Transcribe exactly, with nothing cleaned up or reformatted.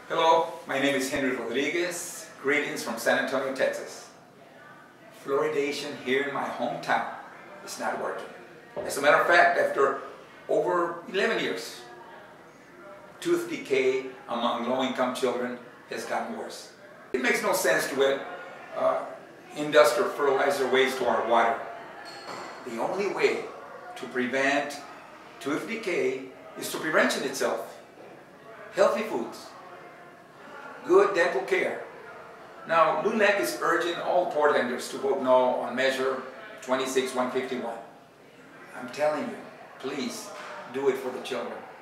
Hello, my name is Henry Rodriguez. Greetings from San Antonio, Texas. Fluoridation here in my hometown is not working. As a matter of fact, after over eleven years, tooth decay among low-income children has gotten worse. It makes no sense to add uh, industrial fertilizer waste to our water. The only way to prevent tooth decay is through prevention itself. Healthy foods, good dental care. Now, LULAC is urging all Portlanders to vote no on Measure twenty-six one fifty-one. I'm telling you, please do it for the children.